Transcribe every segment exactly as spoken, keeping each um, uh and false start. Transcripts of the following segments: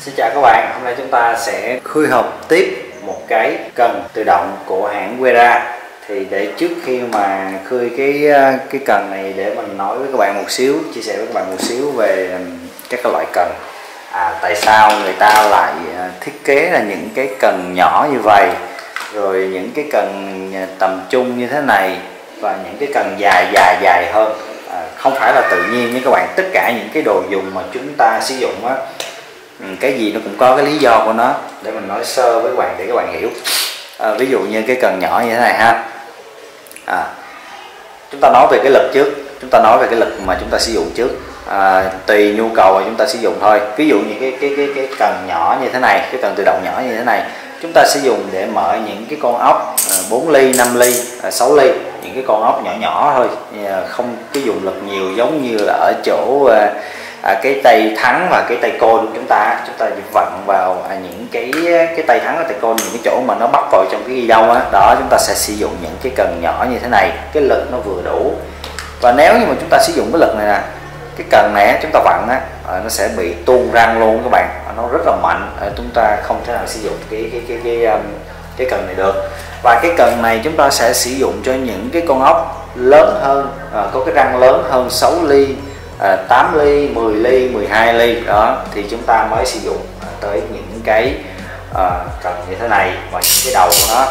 Xin chào các bạn, hôm nay chúng ta sẽ khơi học tiếp một cái cần tự động của hãng Wera. Thì để trước khi mà khơi cái cái cần này, để mình nói với các bạn một xíu, chia sẻ với các bạn một xíu về các cái loại cần. À, tại sao người ta lại thiết kế là những cái cần nhỏ như vậy, rồi những cái cần tầm trung như thế này, và những cái cần dài dài dài hơn. À, không phải là tự nhiên nha các bạn, tất cả những cái đồ dùng mà chúng ta sử dụng á, cái gì nó cũng có cái lý do của nó. Để mình nói sơ với các bạn để các bạn hiểu. À, ví dụ như cái cần nhỏ như thế này ha. À, chúng ta nói về cái lực trước, chúng ta nói về cái lực mà chúng ta sử dụng trước. À, tùy nhu cầu mà chúng ta sử dụng thôi. Ví dụ như cái cái cái cái cần nhỏ như thế này, cái cần tự động nhỏ như thế này, chúng ta sử dụng để mở những cái con ốc bốn ly, năm ly, sáu ly, những cái con ốc nhỏ nhỏ thôi, không cái dùng lực nhiều, giống như là ở chỗ à, cái tay thắng và cái tay côn chúng ta chúng ta vặn vào à, những cái cái tay thắng và tay côn, những cái chỗ mà nó bắt vào trong cái ghi đông á, đó chúng ta sẽ sử dụng những cái cần nhỏ như thế này, cái lực nó vừa đủ. Và nếu như mà chúng ta sử dụng cái lực này nè, cái cần này chúng ta vặn á, nó sẽ bị tuôn răng luôn các bạn, nó rất là mạnh, chúng ta không thể nào sử dụng cái cái cái cái cái, cái cần này được. Và cái cần này chúng ta sẽ sử dụng cho những cái con ốc lớn hơn, à, có cái răng lớn hơn sáu ly, à, tám ly, mười ly, mười hai ly đó, thì chúng ta mới sử dụng à, tới những cái à, cần như thế này và những cái đầu của nó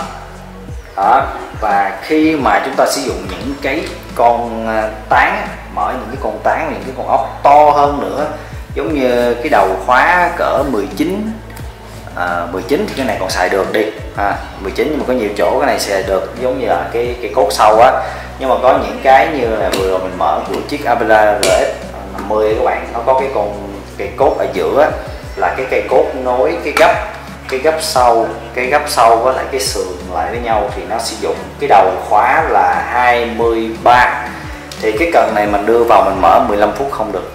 đó. Và khi mà chúng ta sử dụng những cái con tán, mở những cái con tán, những cái con ốc to hơn nữa, giống như cái đầu khóa cỡ mười chín, à, mười chín thì cái này còn xài được đi, à, mười chín, nhưng mà có nhiều chỗ cái này xài được, giống như là cái cái cốt sâu á. Nhưng mà có những cái như là vừa rồi mình mở của chiếc Avera R S năm mươi các bạn, nó có cái con cây cốt ở giữa á, là cái cây cốt nối cái gấp cái gấp sau cái gấp sau với lại cái sườn lại với nhau, thì nó sử dụng cái đầu khóa là hai mươi ba. Thì cái cần này mình đưa vào mình mở mười lăm phút không được.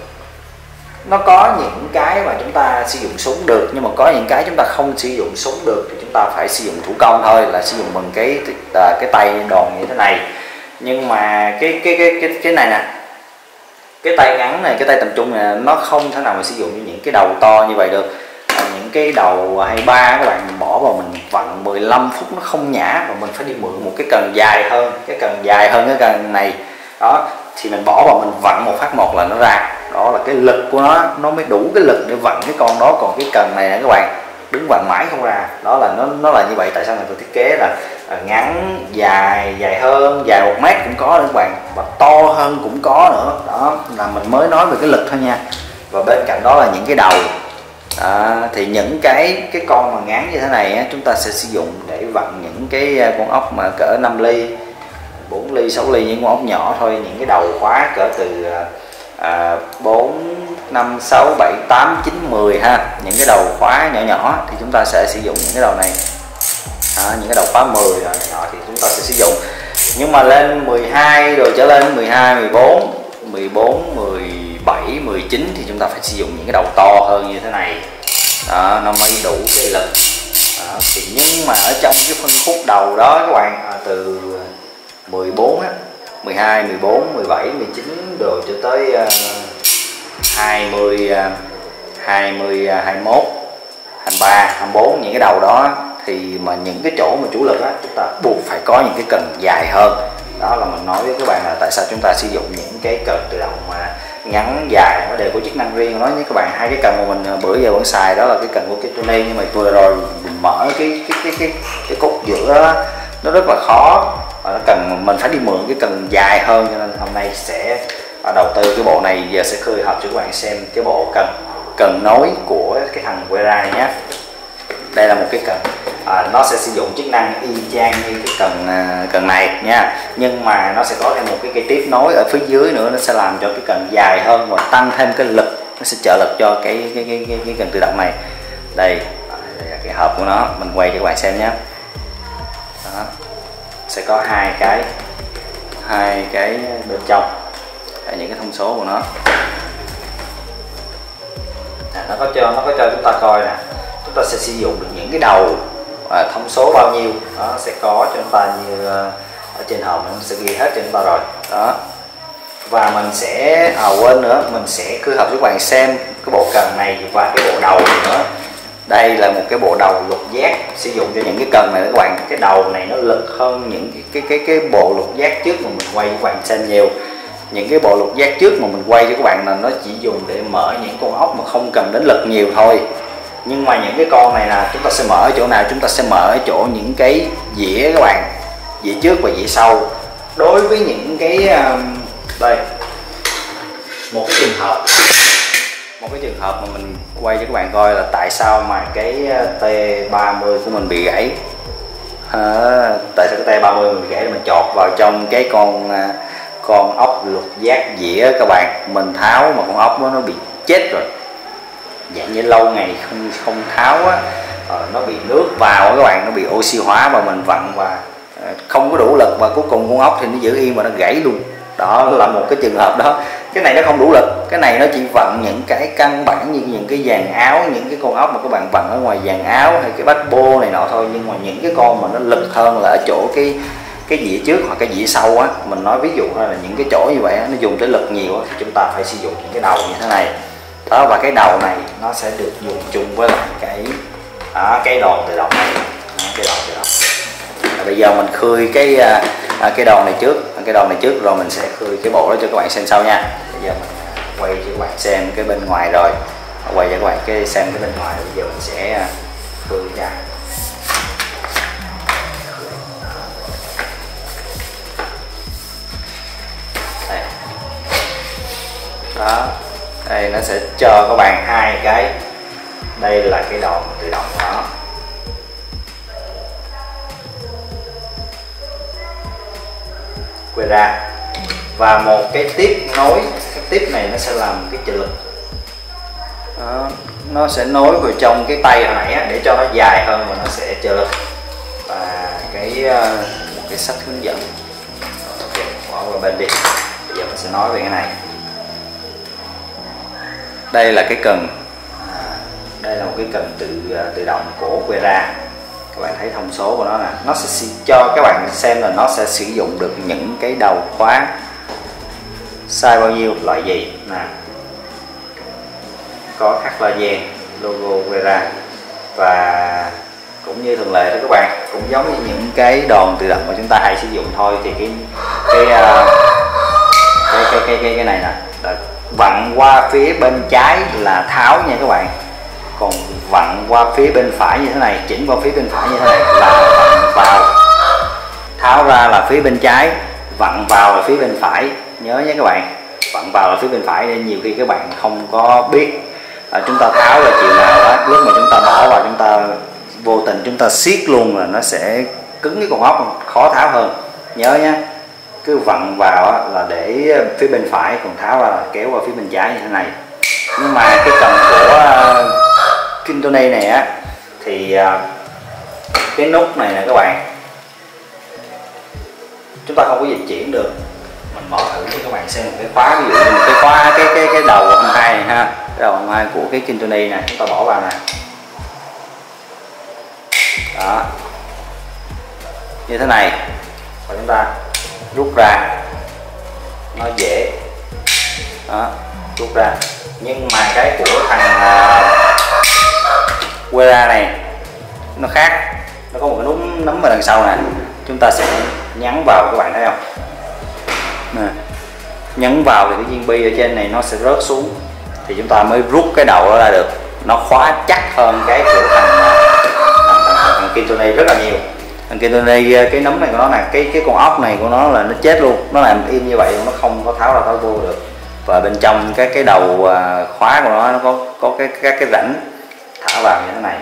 Nó có những cái mà chúng ta sử dụng súng được, nhưng mà có những cái chúng ta không sử dụng súng được, thì chúng ta phải sử dụng thủ công thôi, là sử dụng bằng cái cái tay đòn như thế này. Nhưng mà cái cái cái cái cái này nè, cái tay ngắn này, cái tay tầm trung này, nó không thể nào mà sử dụng những cái đầu to như vậy được. À, những cái đầu hai ba các bạn mình bỏ vào mình vặn mười lăm phút nó không nhả, và mình phải đi mượn một cái cần dài hơn, cái cần dài hơn cái cần này đó, thì mình bỏ vào mình vặn một phát một là nó ra. Đó là cái lực của nó, nó mới đủ cái lực để vặn cái con đó. Còn cái cần này nè các bạn, đứng vặn mãi không ra. Đó là nó nó là như vậy. Tại sao người ta thiết kế là ngắn, dài, dài hơn, dài một mét cũng có nữa các bạn, và to hơn cũng có nữa. Đó là mình mới nói về cái lực thôi nha. Và bên cạnh đó là những cái đầu. À, thì những cái cái con mà ngắn như thế này á, chúng ta sẽ sử dụng để vặn những cái con ốc mà cỡ năm ly, bốn ly, sáu ly, những con ốc nhỏ thôi. Những cái đầu khóa cỡ từ à, bốn, năm, sáu, bảy, tám, chín, mười ha. Những cái đầu khóa nhỏ nhỏ thì chúng ta sẽ sử dụng những cái đầu này. À, những cái đầu khóa mười rồi nhỏ thì chúng ta sẽ sử dụng. Nhưng mà lên mười hai rồi trở lên, mười hai, mười bốn, mười bốn, mười bảy, mười chín thì chúng ta phải sử dụng những cái đầu to hơn như thế này. Đó, nó mới đủ cái lực. Đó, thì nhưng mà ở trong cái phân khúc đầu đó các bạn, à, từ mười bốn á, mười hai, mười bốn, mười bảy, mười chín rồi cho tới uh, hai mươi, uh, hai mươi, uh, hai mươi mốt, hai mươi ba, hai mươi bốn, những cái đầu đó thì mà những cái chỗ mà chủ lực á, chúng ta buộc phải có những cái cần dài hơn. Đó là mình nói với các bạn là tại sao chúng ta sử dụng những cái cần tự động mà ngắn dài, nó đều có chức năng riêng. Nói với các bạn, hai cái cần mà mình bữa giờ vẫn xài đó là cái cần của cái Tony, nhưng mà vừa rồi mình mở cái cái cái cái cái cốt giữa đó, nó rất là khó, và nó cần mình phải đi mượn cái cần dài hơn, cho nên hôm nay sẽ đầu tư cái bộ này. Giờ sẽ khơi hợp cho các bạn xem cái bộ cần cần nối của cái thằng Wera này nhé. Đây là một cái cần, à, nó sẽ sử dụng chức năng y chang như cái cần à, cần này nha, nhưng mà nó sẽ có thêm một cái cây tiếp nối ở phía dưới nữa, nó sẽ làm cho cái cần dài hơn và tăng thêm cái lực, nó sẽ trợ lực cho cái cái cái cái, cái cần tự động này. Đây, đây là cái hộp của nó, mình quay cho các bạn xem nhé. Đó, sẽ có hai cái hai cái bên trong, đây, những cái thông số của nó. À, nó có cho nó có cho chúng ta coi nè, chúng ta sẽ sử dụng được những cái đầu à, thông số bao nhiêu, nó sẽ có cho chúng ta như ở trên hộp, nó sẽ ghi hết cho chúng ta rồi đó. Và mình sẽ à, quên nữa, mình sẽ cứ hợp với các bạn xem cái bộ cần này và cái bộ đầu này nữa. Đây là một cái bộ đầu lục giác sử dụng cho những cái cần này các bạn. Cái đầu này nó lực hơn những cái cái cái, cái bộ lục giác trước mà mình quay cho các bạn xem nhiều. Những cái bộ lục giác trước mà mình quay cho các bạn là nó chỉ dùng để mở những con ốc mà không cần đến lực nhiều thôi. Nhưng mà những cái con này là chúng ta sẽ mở ở chỗ nào? Chúng ta sẽ mở ở chỗ những cái dĩa các bạn, dĩa trước và dĩa sau. Đối với những cái đây một cái trường hợp một cái trường hợp mà mình quay cho các bạn coi là tại sao mà cái T ba mươi của mình bị gãy. À, tại sao cái T ba mươi mình bị gãy là mình chọt vào trong cái con con ốc lục giác dĩa các bạn, mình tháo mà con ốc đó nó bị chết rồi, dạng như lâu ngày không không tháo á, nó bị nước vào các bạn, nó bị oxy hóa và mình vặn và không có đủ lực và cuối cùng con ốc thì nó giữ yên và nó gãy luôn. Đó là một cái trường hợp đó. Cái này nó không đủ lực, cái này nó chỉ vặn những cái căn bản như những cái dàn áo, những cái con ốc mà các bạn vặn ở ngoài dàn áo hay cái bát bô này nọ thôi. Nhưng mà những cái con mà nó lực hơn là ở chỗ cái cái dĩa trước hoặc cái dĩa sau á, mình nói ví dụ là những cái chỗ như vậy á, nó dùng tới lực nhiều á, thì chúng ta phải sử dụng những cái đầu như thế này đó. Và cái đầu này nó sẽ được dùng chung với lại cái đó, cái đòn tự động này đó, cái đòn tự động. Bây giờ mình khơi cái à, cái đòn này trước, cái đòn này trước rồi mình sẽ khơi cái bộ đó cho các bạn xem sau nha. Bây giờ mình quay cho các bạn xem cái bên ngoài rồi, quay cho các bạn cái xem cái bên ngoài. Bây giờ mình sẽ khơi ra. Đây. Đó, đây nó sẽ cho các bạn hai cái. Đây là cái đòn tự động đó. Quay ra và một cái tiếp nối, cái tiếp này nó sẽ làm cái trợ lực đó, nó sẽ nối vào trong cái tay hồi nãy á, để cho nó dài hơn và nó sẽ trợ lực. Và cái một cái sách hướng dẫn, ok, bỏ vào bên đi. Bây giờ mình sẽ nói về cái này. Đây là cái cần, à, đây là một cái cần tự tự động của Quera. Các bạn thấy thông số của nó nè, nó sẽ cho các bạn xem là nó sẽ sử dụng được những cái đầu khóa size bao nhiêu, loại gì nè, có khắc laser, logo Quera. Và cũng như thường lệ thôi các bạn, cũng giống như những cái đòn tự động mà chúng ta hay sử dụng thôi. Thì cái cái cái cái cái cái, cái, cái này nè là vặn qua phía bên trái là tháo nha các bạn, còn vặn qua phía bên phải như thế này, chỉnh qua phía bên phải như thế này là vặn vào, tháo ra là phía bên trái, vặn vào là phía bên phải. Nhớ nhé các bạn, vặn vào là phía bên phải để nhiều khi các bạn không có biết à, chúng ta tháo ra chiều nào đó, lúc mà chúng ta bỏ vào chúng ta vô tình chúng ta siết luôn là nó sẽ cứng cái con ốc, khó tháo hơn. Nhớ nhé, cứ vặn vào là để phía bên phải, còn tháo ra là kéo qua phía bên trái như thế này. Nhưng mà cái cần của Kintone này á thì cái nút này nè các bạn, chúng ta không có dịch chuyển được. Mình mở thử cho các bạn xem một cái khóa, ví dụ như một cái khóa cái cái cái đầu không hai này ha, cái đầu không hai của cái Kintone này, chúng ta bỏ vào nè, đó như thế này, và chúng ta rút ra nó dễ đó, rút ra. Nhưng mà cái của thằng uh, Quera này nó khác, nó có một cái nút nấm ở đằng sau nè, chúng ta sẽ nhấn vào, các bạn thấy không nè, nhấn vào thì cái viên bi ở trên này nó sẽ rớt xuống, thì chúng ta mới rút cái đầu đó ra được. Nó khóa chắc hơn cái của thằng thằng, thằng, thằng Kintone rất là nhiều. Thằng Kintone cái nấm này của nó là cái cái con ốc này của nó là nó chết luôn, nó làm im như vậy nó không có tháo ra tháo vô được. Và bên trong cái cái đầu khóa của nó nó có có cái các cái rãnh thả vào như thế này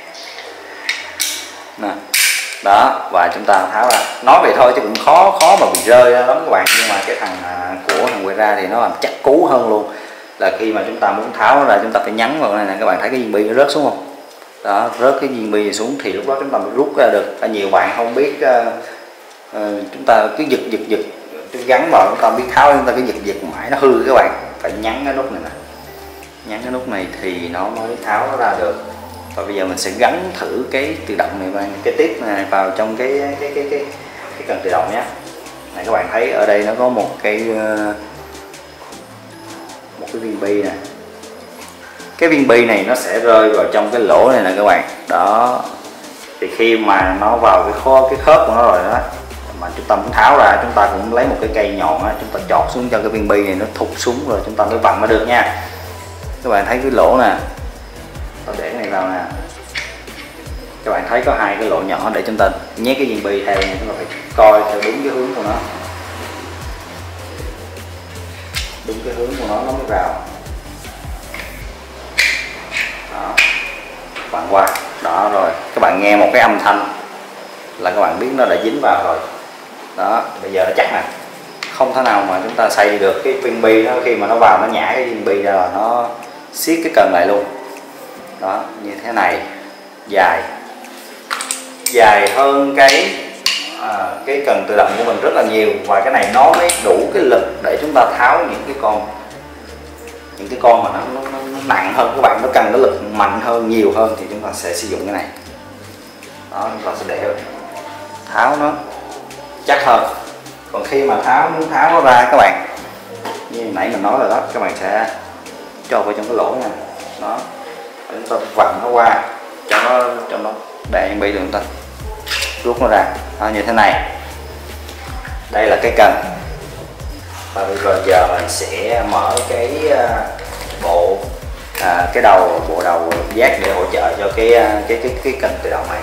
nè, đó, và chúng ta tháo ra. Nói vậy thôi chứ cũng khó khó mà bị rơi ra lắm các bạn. Nhưng mà cái thằng của thằng Quera thì nó làm chắc cú hơn luôn, là khi mà chúng ta muốn tháo nó ra chúng ta phải nhấn vào cái này nè, các bạn thấy cái viên bi nó rớt xuống không? Đó, rớt cái viên bi xuống thì lúc đó chúng ta mới rút ra được. Nhiều bạn không biết, uh, uh, chúng ta cứ giật giật giật gắn vào, chúng ta biết tháo, chúng ta cứ giật giật mãi nó hư. Các bạn phải nhấn cái nút này nè, nhấn cái nút này thì nó mới tháo nó ra được. Và bây giờ mình sẽ gắn thử cái tự động này và cái tiếp này vào trong cái cái cái cái cái cần tự động nhé. Này các bạn thấy ở đây nó có một cái uh, một cái viên bi nè, cái viên bi này nó sẽ rơi vào trong cái lỗ này nè các bạn. Đó, thì khi mà nó vào cái khớp cái khớp của nó rồi đó, mà chúng ta muốn tháo ra, chúng ta cũng lấy một cái cây nhọn á, chúng ta chọt xuống cho cái viên bi này nó thụt xuống rồi chúng ta mới vặn nó được nha. Các bạn thấy cái lỗ nè, tôi để cái này vào nè, các bạn thấy có hai cái lỗ nhỏ để chúng ta nhét cái viên bi theo, chúng ta phải coi theo đúng cái hướng của nó, đúng cái hướng của nó nó mới vào. Đó, vặn qua đó rồi các bạn nghe một cái âm thanh là các bạn biết nó đã dính vào rồi. Đó, bây giờ nó chắc nè, không thể nào mà chúng ta xay được cái viên bi nó, khi mà nó vào nó nhả cái viên bi ra là nó siết cái cần lại luôn. Đó, như thế này, dài dài hơn cái à, cái cần tự động của mình rất là nhiều, và cái này nó mới đủ cái lực để chúng ta tháo những cái con những cái con mà nó, nó, nó, nó nặng hơn các bạn, nó cần cái lực mạnh hơn, nhiều hơn thì chúng ta sẽ sử dụng cái này. Đó, chúng ta sẽ để tháo nó chắc hơn. Còn khi mà tháo muốn tháo nó ra các bạn, như nãy mình nói rồi đó, các bạn sẽ cho vào trong cái lỗ này. Đó, chúng ta vặn nó qua cho nó cho nó để bị được, chúng ta rút nó ra. Đó, như thế này. Đây là cái cần. Và bây giờ mình sẽ mở cái bộ à, cái đầu bộ đầu giác để hỗ trợ cho cái cái cái cái cần tự động này.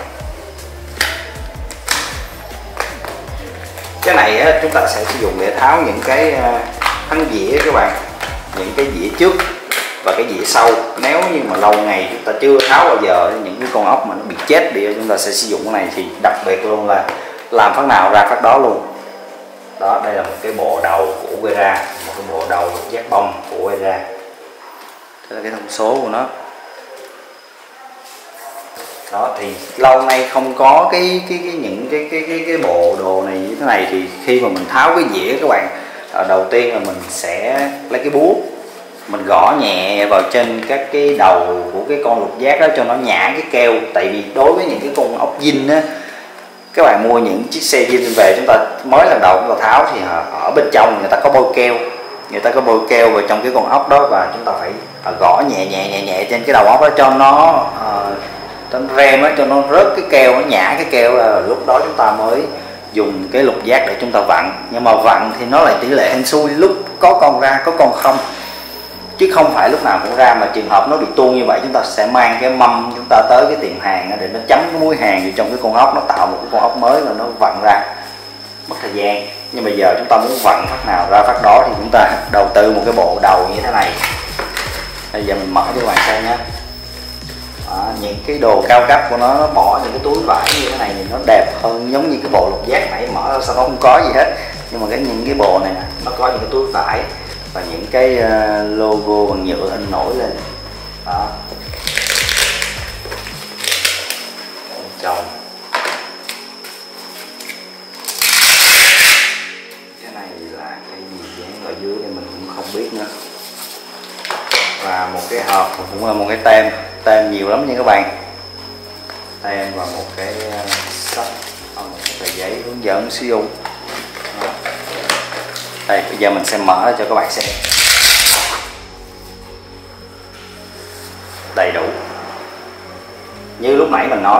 Cái này á, chúng ta sẽ sử dụng để tháo những cái thân dĩa các bạn, những cái dĩa trước và cái dĩa sau. Nếu như mà lâu ngày chúng ta chưa tháo bao giờ những cái con ốc mà nó bị chết đi, chúng ta sẽ sử dụng cái này thì đặc biệt luôn là làm phát nào ra phát đó luôn. Đó, đây là một cái bộ đầu của Wera, một cái bộ đầu giác bông của Wera. Đây là cái thông số của nó. Đó, thì lâu nay không có cái cái, cái những cái cái cái cái bộ đồ này như thế này, thì khi mà mình tháo cái dĩa các bạn, đầu tiên là mình sẽ lấy cái búa mình gõ nhẹ vào trên các cái đầu của cái con lục giác đó cho nó nhả cái keo. Tại vì đối với những cái con ốc zin á, các bạn mua những chiếc xe zin về, chúng ta mới lần đầu chúng ta tháo thì ở bên trong người ta có bôi keo, người ta có bôi keo vào trong cái con ốc đó, và chúng ta phải gõ nhẹ nhẹ nhẹ nhẹ trên cái đầu ốc đó cho nó uh, trên rem á, cho nó rớt cái keo, nó nhả cái keo ra, lúc đó chúng ta mới dùng cái lục giác để chúng ta vặn. Nhưng mà vặn thì nó lại tỷ lệ hên xui, lúc có con ra có con không, chứ không phải lúc nào cũng ra. Mà trường hợp nó bị tuôn như vậy, chúng ta sẽ mang cái mâm chúng ta tới cái tiệm hàng để nó chấm cái muối hàng vào trong cái con ốc, nó tạo một cái con ốc mới rồi nó vặn ra, mất thời gian. Nhưng bây giờ chúng ta muốn vặn phát nào ra phát đó thì chúng ta đầu tư một cái bộ đầu như thế này. Bây giờ mình mở cho các bạn xem nhé. Đó, những cái đồ cao cấp của nó, nó bỏ những cái túi vải như thế này thì nó đẹp hơn, giống như cái bộ lục giác nãy mở ra sao nó không có gì hết. Nhưng mà cái những cái bộ này nè, nó có những cái túi vải và những cái logo bằng nhựa in nổi lên. Đó, chồng cái này là cái gì dán ở dưới đây mình cũng không biết nữa. Và một cái hộp cũng là một cái tem, tem nhiều lắm nha các bạn, tem và một cái sách, một cái giấy hướng dẫn sử dụng. Đó. Đây, bây giờ mình sẽ mở cho các bạn xem. Đầy đủ như lúc nãy mình nói,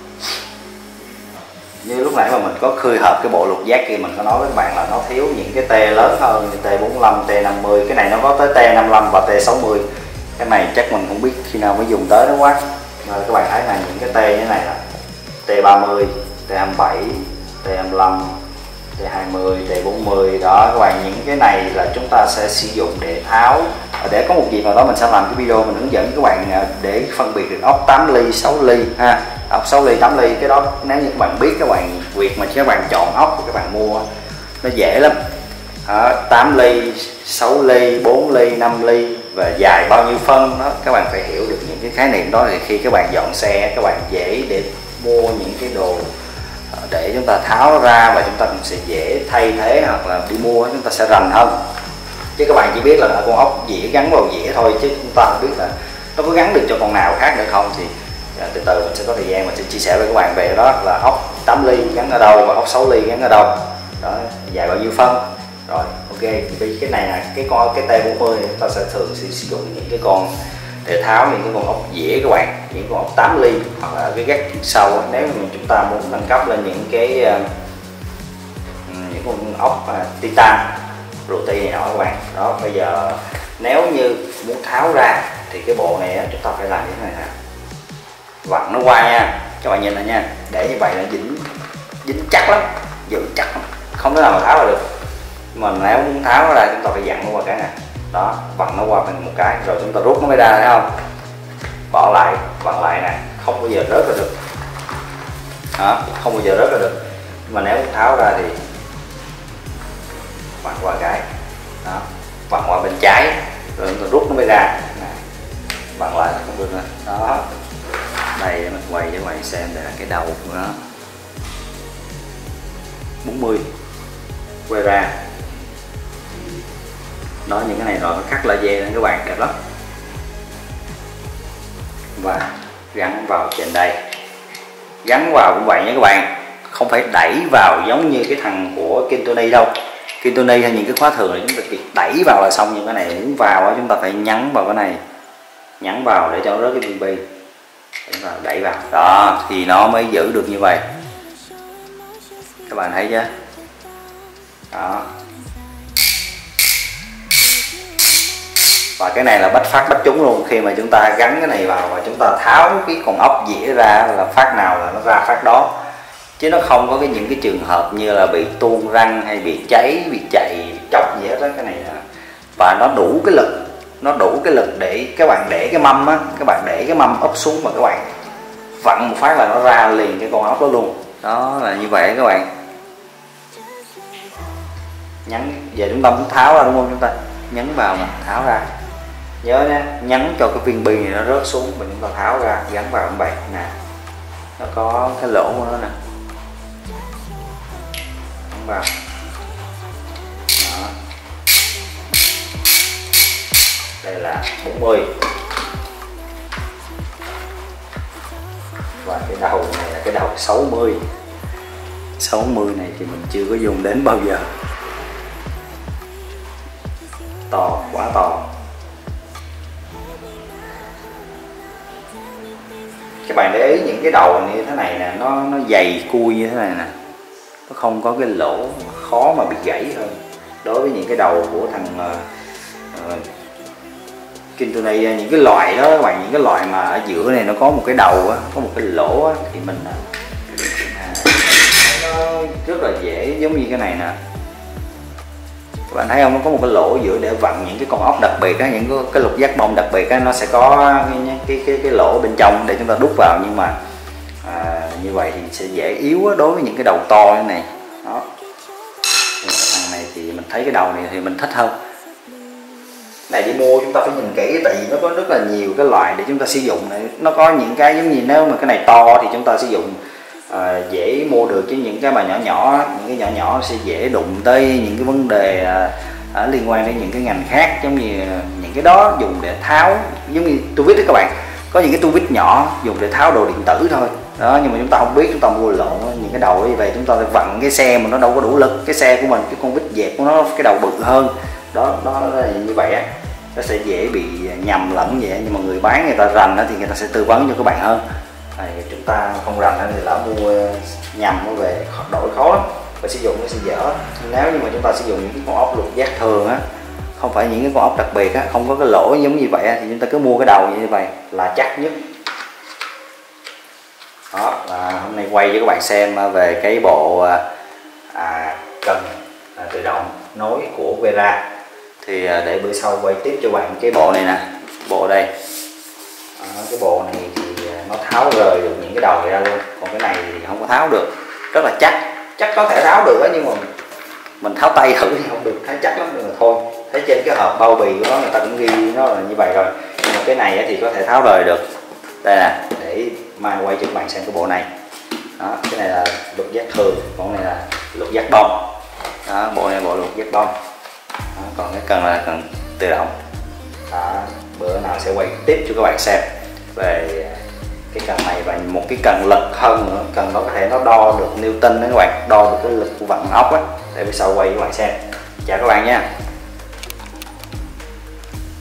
như lúc nãy mà mình có khơi hợp cái bộ lục giác kia, mình có nói với các bạn là nó thiếu những cái T lớn hơn như T bốn mươi lăm, T năm mươi. Cái này nó có tới T năm mươi lăm và T sáu mươi. Cái này chắc mình không biết khi nào mới dùng tới nó quá. Rồi các bạn thấy là những cái T như thế này là T ba mươi, T hai mươi bảy, T hai mươi lăm, T hai mươi, T bốn mươi. Đó các bạn, những cái này là chúng ta sẽ sử dụng để tháo. Để có một dịp nào đó mình sẽ làm cái video mình hướng dẫn các bạn để phân biệt được ốc tám ly, sáu ly ha. Ốc sáu ly, tám ly, cái đó nếu như các bạn biết, các bạn việc mà các bạn chọn ốc thì các bạn mua nó dễ lắm. Đó, tám ly, sáu ly, bốn ly, năm ly và dài bao nhiêu phân đó, các bạn phải hiểu được những cái khái niệm đó, thì khi các bạn dọn xe các bạn dễ để mua những cái đồ để chúng ta tháo nó ra, và chúng ta cũng sẽ dễ thay thế, hoặc là đi mua chúng ta sẽ rành hơn. Chứ các bạn chỉ biết là con ốc dĩa gắn vào dĩa thôi, chứ chúng ta không biết là nó có gắn được cho con nào khác nữa không. Thì từ từ mình sẽ có thời gian mình sẽ chia sẻ với các bạn về đó, là ốc tám ly gắn ở đâu và ốc sáu ly gắn ở đâu đó, dài bao nhiêu phân. Rồi ok, vì cái này là cái con cái T bốn mươi chúng ta sẽ thường sử dụng những cái con T để tháo những cái con ốc dĩa các bạn, những con ốc tám ly hoặc là cái gác sau. Nếu mà chúng ta muốn nâng cấp lên những cái những con ốc uh, titan ruti này nọ các bạn. Đó, bây giờ nếu như muốn tháo ra thì cái bộ này chúng ta phải làm như thế này nè, vặn nó qua nha các bạn, nhìn lại nha, để như vậy là dính dính chắc lắm, giữ chắc lắm, không thể nào mà tháo ra được. Mà nếu muốn tháo nó ra chúng ta phải dặn nó qua cái này, đó, vặn nó qua thành một cái rồi chúng ta rút nó mới ra, thấy không? Bỏ lại, vặn lại nè, không bao giờ rớt ra được, đó, không bao giờ rớt ra được. Mà nếu muốn tháo ra thì vặn qua cái, đó, vặn qua bên trái rồi chúng ta rút nó mới ra, vặn lại là không được nữa. Đó, đây mình quay cho các bạn xem, đây là cái đầu của nó, bốn mươi quay ra. Đó, những cái này rồi nó cắt laser lên các bạn, đẹp lắm. Và gắn vào trên đây, gắn vào cũng vậy nha các bạn, không phải đẩy vào giống như cái thằng của Kintoni đâu. Kintoni hay những cái khóa thường là chúng ta chỉ đẩy vào là xong, nhưng cái này muốn vào đó, chúng ta phải nhấn vào cái này, nhấn vào để cho nó rớt cái viên bi, đẩy vào, đẩy vào, đó thì nó mới giữ được như vậy. Các bạn thấy chưa? Đó. Và cái này là bắt phát bắt trúng luôn. Khi mà chúng ta gắn cái này vào và chúng ta tháo cái con ốc dĩa ra là phát nào là nó ra phát đó, chứ nó không có cái những cái trường hợp như là bị tuôn răng hay bị cháy, bị chạy, bị chóc gì hết đó. Cái này là, và nó đủ cái lực, nó đủ cái lực để các bạn để cái mâm á, các bạn để cái mâm úp xuống mà các bạn vặn một phát là nó ra liền cái con ốc đó luôn. Đó là như vậy các bạn. Nhấn, giờ chúng ta muốn tháo ra đúng không, chúng ta nhấn vào mà tháo ra, nhớ nhé, nhấn cho cái viên bi này nó rớt xuống, mình chúng ta tháo ra, gắn vào như vậy nè, nó có cái lỗ của nó nè, gắn vào. Đó. Đây là bốn mươi, và cái đầu này là cái đầu sáu mươi. sáu mươi này thì mình chưa có dùng đến bao giờ, to, quá to. Các bạn để ý những cái đầu như thế này nè, nó nó dày cui như thế này nè, nó không có cái lỗ, khó mà bị gãy hơn. Đối với những cái đầu của thằng uh, uh, Kintoni, những cái loại đó các bạn, những cái loại mà ở giữa này nó có một cái đầu á, có một cái lỗ á, thì mình à, nó rất là dễ, giống như cái này nè, các bạn thấy không, nó có một cái lỗ giữa để vặn những cái con ốc đặc biệt á, những cái, cái lục giác bông đặc biệt á, nó sẽ có cái cái cái, cái lỗ bên trong để chúng ta đút vào. Nhưng mà à, như vậy thì sẽ dễ yếu á, đối với những cái đầu to như này. Đó, thằng này thì mình thấy cái đầu này thì mình thích hơn. Này đi mua chúng ta phải nhìn kỹ, tại vì nó có rất là nhiều cái loại để chúng ta sử dụng này. Nó có những cái giống như nếu mà cái này to thì chúng ta sử dụng à, dễ mua được, chứ những cái mà nhỏ nhỏ, những cái nhỏ nhỏ sẽ dễ đụng tới những cái vấn đề à, liên quan đến những cái ngành khác, giống như những cái đó dùng để tháo, giống như tu vít đó các bạn, có những cái tu vít nhỏ dùng để tháo đồ điện tử thôi đó. Nhưng mà chúng ta không biết, chúng ta mua lộn những cái đầu như vậy, chúng ta phải vặn cái xe mà nó đâu có đủ lực, cái xe của mình, cái con vít dẹp của nó cái đầu bự hơn đó, đó là như vậy á, nó sẽ dễ bị nhầm lẫn vậy. Nhưng mà người bán người ta rành đó thì người ta sẽ tư vấn cho các bạn hơn. Thì chúng ta không rành thì lỡ mua nhầm về đổi khó lắm, và sử dụng nó sẽ dở. Nếu như mà chúng ta sử dụng những cái con ốc lục giác thường á, không phải những cái con ốc đặc biệt á, không có cái lỗ giống như vậy á, thì chúng ta cứ mua cái đầu như vậy là chắc nhất. Đó là hôm nay quay cho các bạn xem về cái bộ à, cần à, tự động nối của Vera. Thì à, để bữa sau quay tiếp cho bạn cái bộ này nè, bộ đây. À, cái bộ này thì nó tháo rời được những cái đầu ra luôn, còn cái này thì không có tháo được, rất là chắc, chắc có thể tháo được đó, nhưng mà mình tháo tay thử thì không được, thấy chắc lắm rồi thôi. Thấy trên cái hộp bao bì của nó người ta cũng ghi nó là như vậy rồi, nhưng mà cái này thì có thể tháo rời được. Đây nè, để mai quay cho các bạn xem cái bộ này. Đó, cái này là lục giác thường, còn này là lục giác bông. Đó, bộ này bộ lục giác bông. Đó, còn cái cần là cần tự động. Đó, bữa nào sẽ quay tiếp cho các bạn xem về cái cần này, và một cái cần lực hơn nữa, cần nó có thể nó đo được Newton đó các bạn, đo được cái lực của vặn ốc á, để bữa sau quay cho các bạn xem. Chào các bạn nha.